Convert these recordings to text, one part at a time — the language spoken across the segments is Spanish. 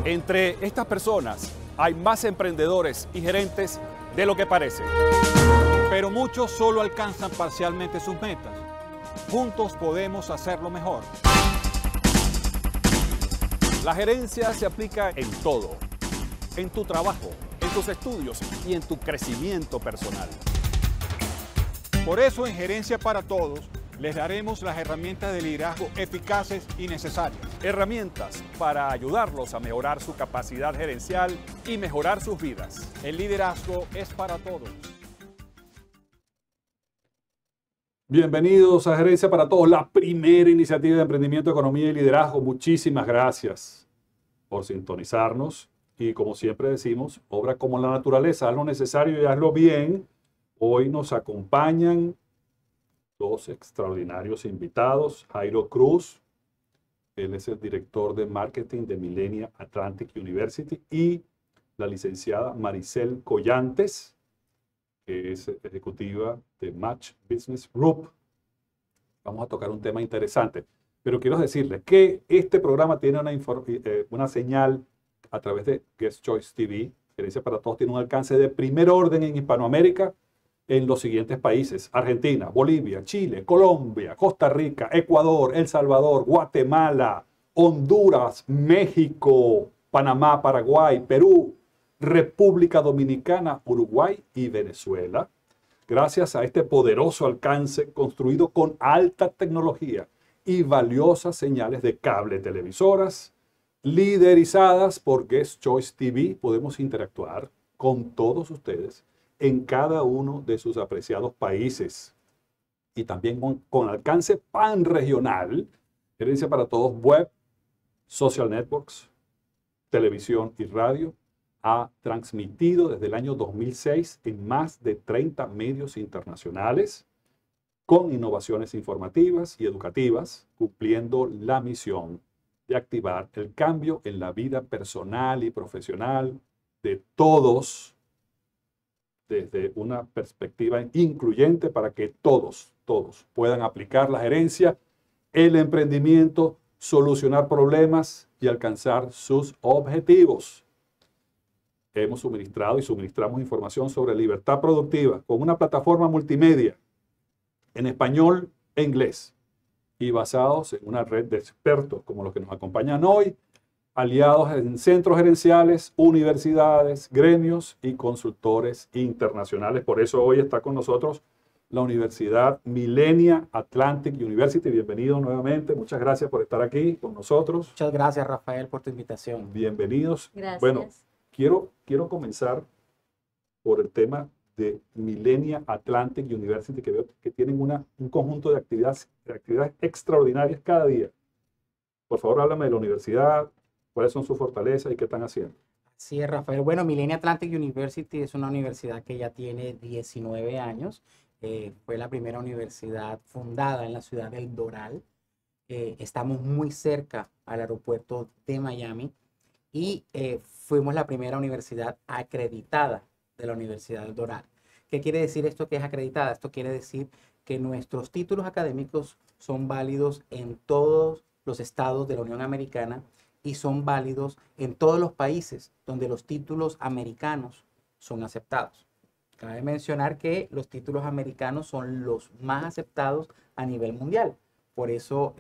Entre estas personas hay más emprendedores y gerentes de lo que parece. Pero muchos solo alcanzan parcialmente sus metas. Juntos podemos hacerlo mejor. La gerencia se aplica en todo, en tu trabajo, en tus estudios y en tu crecimiento personal. Por eso en Gerencia para Todos les daremos las herramientas de liderazgo eficaces y necesarias. Herramientas para ayudarlos a mejorar su capacidad gerencial y mejorar sus vidas. El liderazgo es para todos. Bienvenidos a Gerencia para Todos, la primera iniciativa de emprendimiento, economía y liderazgo. Muchísimas gracias por sintonizarnos. Y como siempre decimos, obra como la naturaleza, haz lo necesario y hazlo bien. Hoy nos acompañan dos extraordinarios invitados. Jairo Cruz, él es el director de marketing de Millenia Atlantic University, y la licenciada Maricel Collantes, que es ejecutiva de Match Business Group. Vamos a tocar un tema interesante, pero quiero decirles que este programa tiene una señal a través de Guest Choice TV. Gerencia para Todos tiene un alcance de primer orden en Hispanoamérica en los siguientes países: Argentina, Bolivia, Chile, Colombia, Costa Rica, Ecuador, El Salvador, Guatemala, Honduras, México, Panamá, Paraguay, Perú, República Dominicana, Uruguay y Venezuela. Gracias a este poderoso alcance construido con alta tecnología y valiosas señales de cable televisoras liderizadas por Guest Choice TV, podemos interactuar con todos ustedes en cada uno de sus apreciados países, y también con alcance panregional. Gerencia para Todos web, social networks, televisión y radio ha transmitido desde el año 2006 en más de 30 medios internacionales con innovaciones informativas y educativas, cumpliendo la misión de activar el cambio en la vida personal y profesional de todos desde una perspectiva incluyente para que todos puedan aplicar la gerencia, el emprendimiento, solucionar problemas y alcanzar sus objetivos. Hemos suministrado y suministramos información sobre libertad productiva con una plataforma multimedia en español e inglés y basados en una red de expertos como los que nos acompañan hoy, aliados en centros gerenciales, universidades, gremios y consultores internacionales. Por eso hoy está con nosotros la Universidad Millenia Atlantic University. Bienvenido nuevamente. Muchas gracias por estar aquí con nosotros. Muchas gracias, Rafael, por tu invitación. Bienvenidos. Gracias. Bueno, quiero comenzar por el tema de Millenia Atlantic University, que veo que tienen un conjunto de actividades extraordinarias cada día. Por favor, háblame de la universidad, cuáles son sus fortalezas y qué están haciendo. Sí, Rafael. Bueno, Millenia Atlantic University es una universidad que ya tiene 19 años. Fue la primera universidad fundada en la ciudad del Doral. Estamos muy cerca al aeropuerto de Miami y fuimos la primera universidad acreditada de la Universidad del Doral. ¿Qué quiere decir esto que es acreditada? Esto quiere decir que nuestros títulos académicos son válidos en todos los estados de la Unión Americana y son válidos en todos los países donde los títulos americanos son aceptados. Cabe mencionar que los títulos americanos son los más aceptados a nivel mundial. Por eso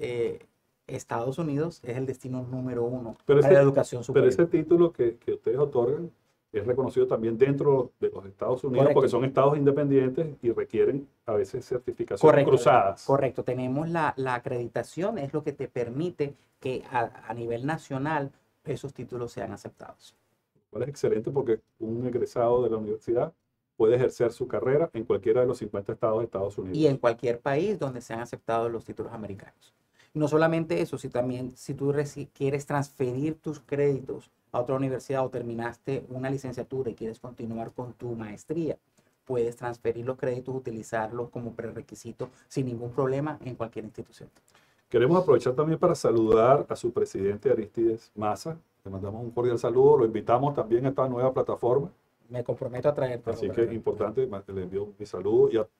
Estados Unidos es el destino número uno para la educación superior. Pero ese título que ustedes otorgan es reconocido también dentro de los Estados Unidos. Correcto. Porque son estados independientes y requieren a veces certificaciones cruzadas. Correcto, tenemos la acreditación, es lo que te permite que a nivel nacional esos títulos sean aceptados. Bueno, es excelente porque un egresado de la universidad puede ejercer su carrera en cualquiera de los 50 estados de Estados Unidos. Y en cualquier país donde sean aceptados los títulos americanos. No solamente eso, si tú quieres transferir tus créditos a otra universidad o terminaste una licenciatura y quieres continuar con tu maestría, puedes transferir los créditos, utilizarlos como prerequisito sin ningún problema en cualquier institución. Queremos aprovechar también para saludar a su presidente Aristides Maza. Le mandamos un cordial saludo, lo invitamos también a esta nueva plataforma. Me comprometo a traerte. Así que es importante, le envío mi saludo y a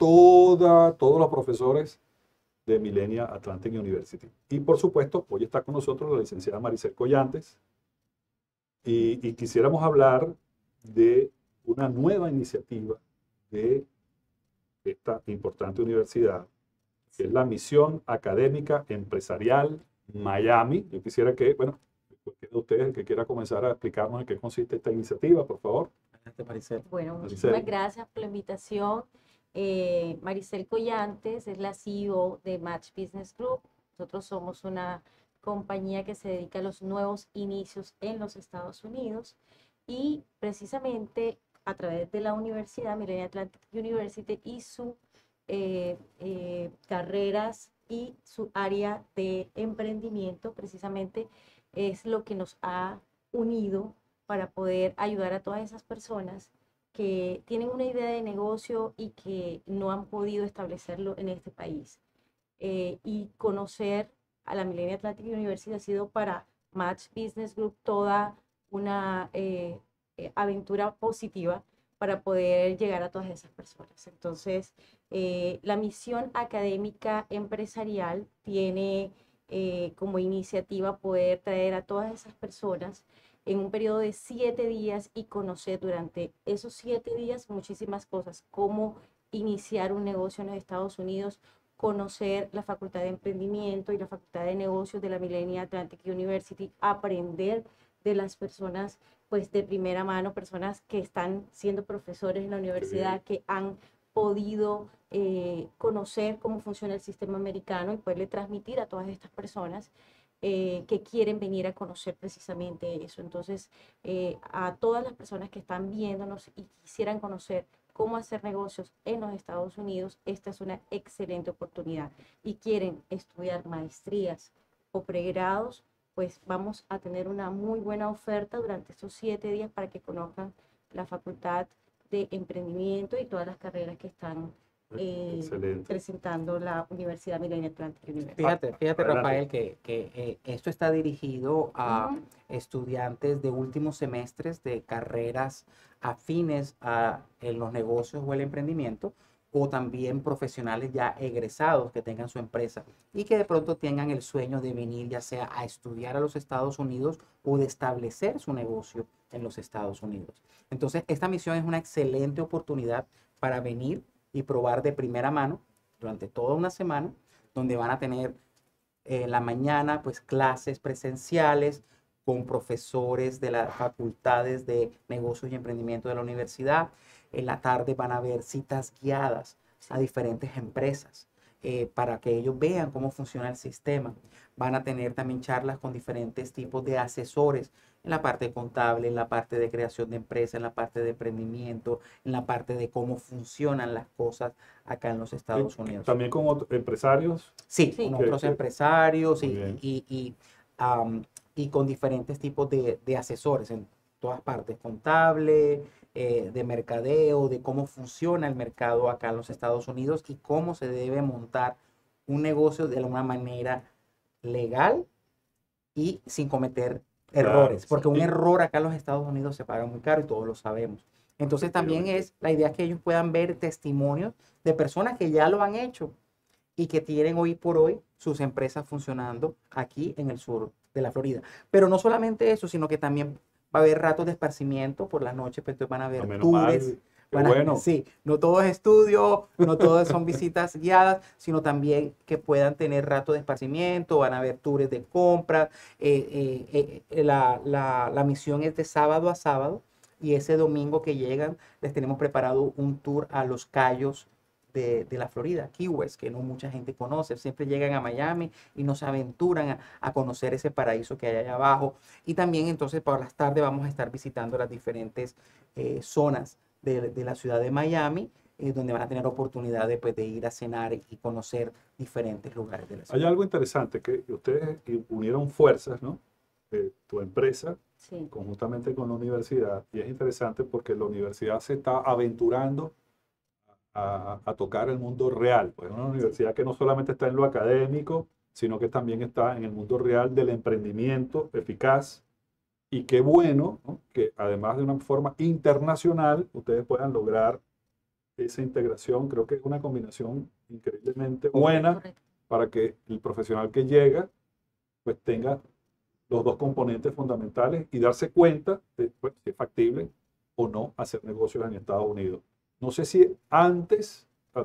todos los profesores de Millenia Atlantic University. Y por supuesto, hoy está con nosotros la licenciada Maricel Collantes, Y quisiéramos hablar de una nueva iniciativa de esta importante universidad, que es la Misión Académica Empresarial Miami. Yo quisiera que, bueno, cualquiera de ustedes, el que quiera comenzar a explicarnos en qué consiste esta iniciativa, por favor. Adelante, Maricel. Bueno, Maricel. muchísimas gracias por la invitación. Maricel Collantes es la CEO de Match Business Group. Nosotros somos una compañía que se dedica a los nuevos inicios en los Estados Unidos y precisamente a través de la universidad, Millennium Atlantic University, y su carreras y su área de emprendimiento, precisamente es lo que nos ha unido para poder ayudar a todas esas personas que tienen una idea de negocio y que no han podido establecerlo en este país. Y conocer a la Millennium Atlantic University ha sido para Match Business Group toda una aventura positiva para poder llegar a todas esas personas. Entonces, la misión académica empresarial tiene como iniciativa poder traer a todas esas personas en un periodo de 7 días y conocer durante esos 7 días muchísimas cosas, cómo iniciar un negocio en los Estados Unidos, conocer la Facultad de Emprendimiento y la Facultad de Negocios de la Millennium Atlantic University, aprender de las personas pues de primera mano, personas que están siendo profesores en la universidad, que han podido conocer cómo funciona el sistema americano y poderle transmitir a todas estas personas que quieren venir a conocer precisamente eso. Entonces, a todas las personas que están viéndonos y quisieran conocer cómo hacer negocios en los Estados Unidos, esta es una excelente oportunidad. Y quieren estudiar maestrías o pregrados, pues vamos a tener una muy buena oferta durante estos 7 días para que conozcan la Facultad de Emprendimiento y todas las carreras que están presentando la Universidad Millennium Atlantic University. Fíjate Rafael, que esto está dirigido a estudiantes de últimos semestres de carreras afines en los negocios o el emprendimiento, o también profesionales ya egresados que tengan su empresa y que de pronto tengan el sueño de venir ya sea a estudiar a los Estados Unidos o de establecer su negocio en los Estados Unidos. Entonces, esta misión es una excelente oportunidad para venir y probar de primera mano durante toda una semana, donde van a tener en la mañana pues clases presenciales con profesores de las facultades de negocios y emprendimiento de la universidad. En la tarde van a haber citas guiadas a diferentes empresas para que ellos vean cómo funciona el sistema. Van a tener también charlas con diferentes tipos de asesores en la parte contable, en la parte de creación de empresas, en la parte de emprendimiento, en la parte de cómo funcionan las cosas acá en los Estados Unidos. ¿También con empresarios? Sí, con otros empresarios y con diferentes tipos de asesores en todas partes, contable, de mercadeo, de cómo funciona el mercado acá en los Estados Unidos y cómo se debe montar un negocio de una manera legal y sin cometer errores, porque un error acá en los Estados Unidos se paga muy caro y todos lo sabemos. Entonces también es la idea que ellos puedan ver testimonios de personas que ya lo han hecho y que tienen hoy por hoy sus empresas funcionando aquí en el sur de la Florida. Pero no solamente eso, sino que también va a haber ratos de esparcimiento por las noches, pues entonces van a haber tours. Bueno. Sí, no todo es estudio, no todo son visitas guiadas, sino también que puedan tener rato de esparcimiento, van a haber tours de compras. La misión es de sábado a sábado y ese domingo que llegan les tenemos preparado un tour a Los Cayos de la Florida, Key West, que no mucha gente conoce. Siempre llegan a Miami y no se aventuran a conocer ese paraíso que hay allá abajo. Y también entonces por las tardes vamos a estar visitando las diferentes zonas de la ciudad de Miami, donde van a tener oportunidad de ir a cenar y conocer diferentes lugares de la ciudad. Hay algo interesante, que ustedes unieron fuerzas, ¿no? Tu empresa, conjuntamente con la universidad, y es interesante porque la universidad se está aventurando a tocar el mundo real. Pues es una universidad que no solamente está en lo académico, sino que también está en el mundo real del emprendimiento eficaz. Y qué bueno, ¿no?, que además de una forma internacional ustedes puedan lograr esa integración. Creo que es una combinación increíblemente buena para que el profesional que llega pues tenga los dos componentes fundamentales y darse cuenta de pues, si es factible o no hacer negocios en Estados Unidos. No sé si antes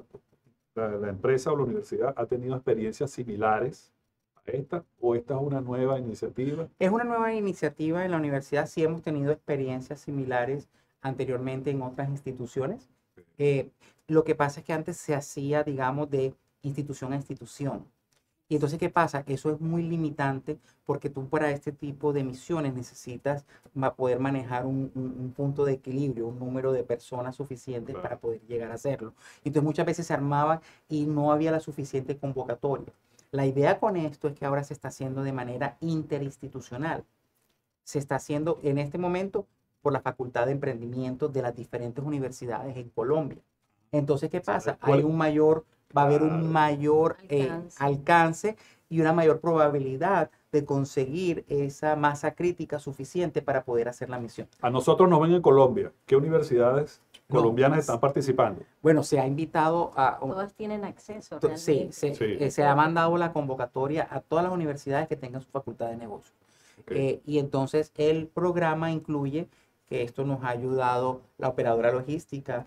la empresa o la universidad ha tenido experiencias similares a esta o esta es una nueva iniciativa. Es una nueva iniciativa en la universidad. Sí hemos tenido experiencias similares anteriormente en otras instituciones. Lo que pasa es que antes se hacía, digamos, de institución a institución. Y entonces, ¿qué pasa? Eso es muy limitante porque tú para este tipo de misiones necesitas poder manejar un punto de equilibrio, un número de personas suficientes para poder llegar a hacerlo. Entonces, muchas veces se armaba y no había la suficiente convocatoria. La idea con esto es que ahora se está haciendo de manera interinstitucional. Se está haciendo en este momento por la Facultad de Emprendimiento de las diferentes universidades en Colombia. Entonces, ¿qué pasa? Va a haber un mayor alcance y una mayor probabilidad de conseguir esa masa crítica suficiente para poder hacer la misión. A nosotros nos ven en Colombia. ¿Qué universidades colombianas están participando? Bueno, se ha invitado a... Todas tienen acceso Sí, realmente. se ha mandado la convocatoria a todas las universidades que tengan su facultad de negocios. Okay. Y entonces el programa incluye, que esto nos ha ayudado la operadora logística,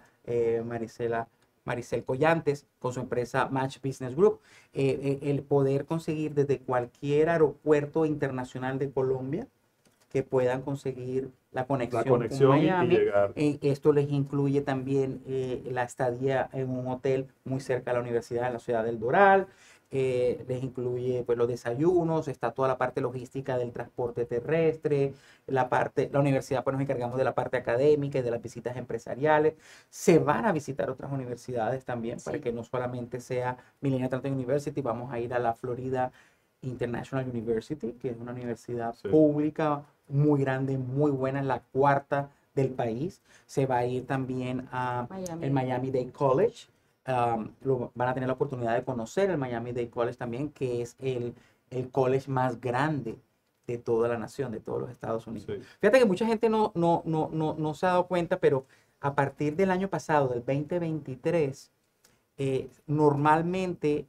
Maricel Collantes, con su empresa Match Business Group, el poder conseguir desde cualquier aeropuerto internacional de Colombia que puedan conseguir la conexión con Miami. Y llegar. Esto les incluye también la estadía en un hotel muy cerca de la universidad en la ciudad del Doral. Les incluye pues, los desayunos, está toda la parte logística del transporte terrestre, la universidad pues nos encargamos de la parte académica y de las visitas empresariales. Se van a visitar otras universidades también, para que no solamente sea Millennium Atlantic University, vamos a ir a la Florida International University, que es una universidad pública muy grande, muy buena, la cuarta del país. Se va a ir también a el Miami-Dade College. Van a tener la oportunidad de conocer el Miami-Dade College también, que es el college más grande de toda la nación, de todos los Estados Unidos. Sí. Fíjate que mucha gente no se ha dado cuenta, pero a partir del año pasado, del 2023, normalmente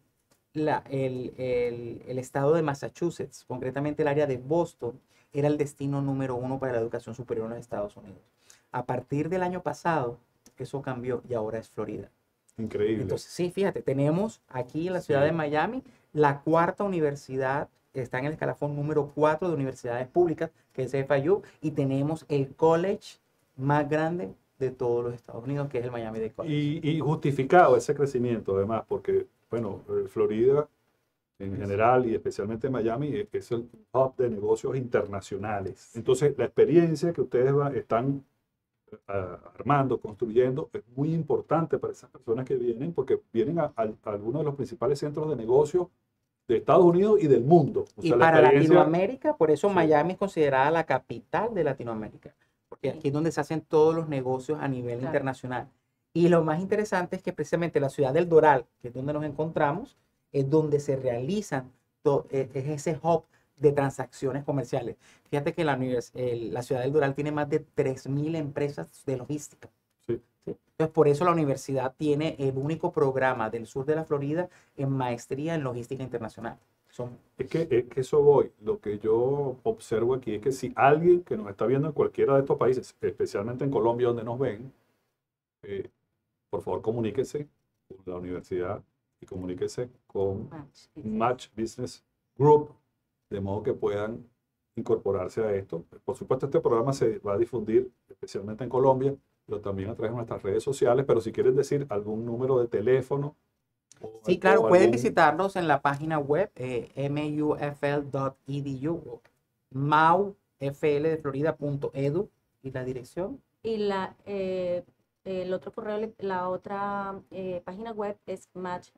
el estado de Massachusetts, concretamente el área de Boston, era el destino número 1 para la educación superior en los Estados Unidos. A partir del año pasado, eso cambió y ahora es Florida. Increíble. Entonces, sí, fíjate, tenemos aquí en la ciudad de Miami la cuarta universidad, está en el escalafón número 4 de universidades públicas, que es FIU, y tenemos el college más grande de todos los Estados Unidos, que es el Miami-Dade College. Y justificado ese crecimiento, además, porque, bueno, Florida en general y especialmente Miami es el hub de negocios internacionales. Entonces, la experiencia que ustedes están armando, construyendo, es muy importante para esas personas que vienen, porque vienen a algunos de los principales centros de negocio de Estados Unidos y del mundo. O y sea, para Latinoamérica, por eso Miami es considerada la capital de Latinoamérica, porque aquí es donde se hacen todos los negocios a nivel internacional. Y lo más interesante es que precisamente la ciudad del Doral, que es donde nos encontramos, es donde se realizan, es ese hub de transacciones comerciales. Fíjate que la ciudad del Doral tiene más de 3.000 empresas de logística. Sí. ¿Sí? Entonces, por eso la universidad tiene el único programa del sur de la Florida en maestría en logística internacional. Es que eso voy. Lo que yo observo aquí es que si alguien que nos está viendo en cualquiera de estos países, especialmente en Colombia donde nos ven, por favor comuníquese con la universidad y comuníquese con Match Business Group, de modo que puedan incorporarse a esto. Por supuesto, este programa se va a difundir especialmente en Colombia, pero también a través de nuestras redes sociales. Pero si quieren decir algún número de teléfono. Sí, claro, pueden visitarnos en la página web mufl.edu, maufl de Florida.edu, y la dirección. Y el otro correo, la otra página web es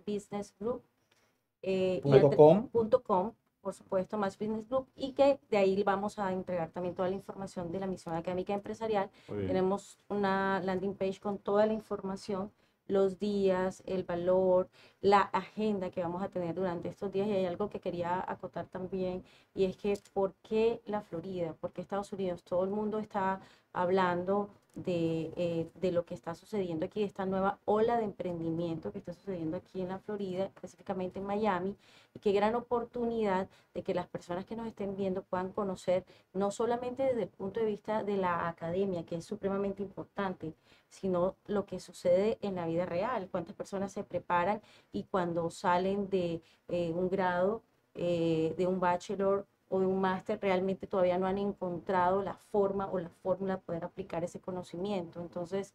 matchbusinessgroup.com, por supuesto, Match Business Group, y que de ahí vamos a entregar también toda la información de la misión académica empresarial. Tenemos una landing page con toda la información, los días, el valor, la agenda que vamos a tener durante estos días. Y hay algo que quería acotar también, y es que ¿por qué la Florida? ¿Por qué Estados Unidos? Todo el mundo está hablando de lo que está sucediendo aquí, de esta nueva ola de emprendimiento que está sucediendo aquí en la Florida, específicamente en Miami, y qué gran oportunidad de que las personas que nos estén viendo puedan conocer, no solamente desde el punto de vista de la academia, que es supremamente importante, sino lo que sucede en la vida real, cuántas personas se preparan y cuando salen de un grado, de un bachelor o de un máster, realmente todavía no han encontrado la forma o la fórmula de poder aplicar ese conocimiento. Entonces,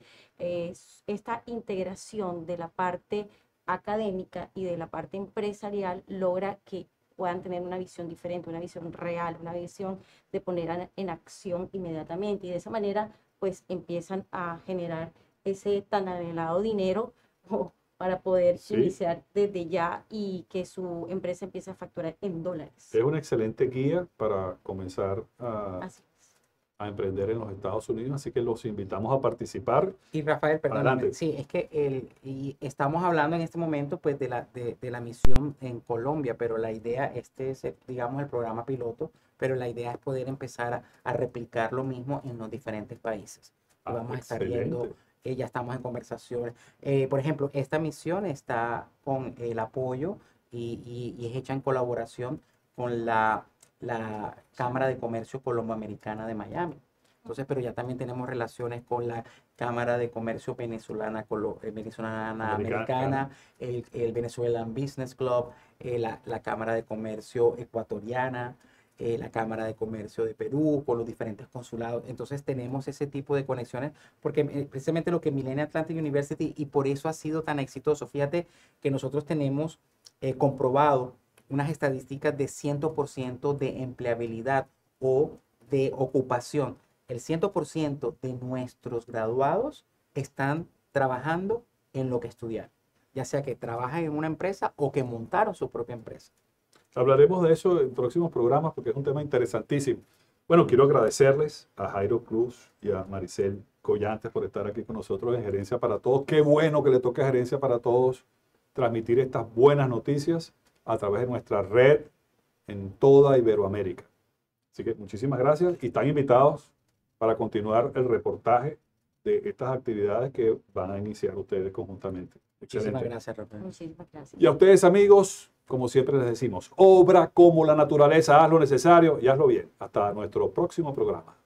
esta integración de la parte académica y de la parte empresarial logra que puedan tener una visión diferente, una visión real, una visión de poner en acción inmediatamente. Y de esa manera, pues empiezan a generar ese tan anhelado dinero para poder iniciar desde ya y que su empresa empiece a facturar en dólares. Es una excelente guía para comenzar Así es. a emprender en los Estados Unidos, así que los invitamos a participar. Y Rafael, perdóname, Adelante. sí, es que y estamos hablando en este momento pues de la misión en Colombia, pero la idea, este es, digamos, el programa piloto, pero la idea es poder empezar a replicar lo mismo en los diferentes países. Y vamos a estar viendo, ya estamos en conversaciones. Por ejemplo, esta misión está con el apoyo y es hecha en colaboración con la Cámara de Comercio Colomboamericana de Miami. Entonces, pero ya también tenemos relaciones con la Cámara de Comercio Venezolana Americana, el Venezuelan Business Club, la Cámara de Comercio Ecuatoriana, la Cámara de Comercio de Perú, con los diferentes consulados. Entonces tenemos ese tipo de conexiones, porque precisamente lo que Millennium Atlantic University, y por eso ha sido tan exitoso. Fíjate que nosotros tenemos comprobado unas estadísticas de 100% de empleabilidad o de ocupación. El 100% de nuestros graduados están trabajando en lo que estudiaron, ya sea que trabajan en una empresa o que montaron su propia empresa. Hablaremos de eso en próximos programas porque es un tema interesantísimo. Bueno, quiero agradecerles a Jairo Cruz y a Maricel Collantes por estar aquí con nosotros en Gerencia para Todos. Qué bueno que le toque a Gerencia para Todos transmitir estas buenas noticias a través de nuestra red en toda Iberoamérica. Así que muchísimas gracias y están invitados para continuar el reportaje de estas actividades que van a iniciar ustedes conjuntamente. Muchísimas gracias, Rafael. Muchísimas gracias. Y a ustedes, amigos, como siempre les decimos, obra como la naturaleza, haz lo necesario y hazlo bien. Hasta nuestro próximo programa.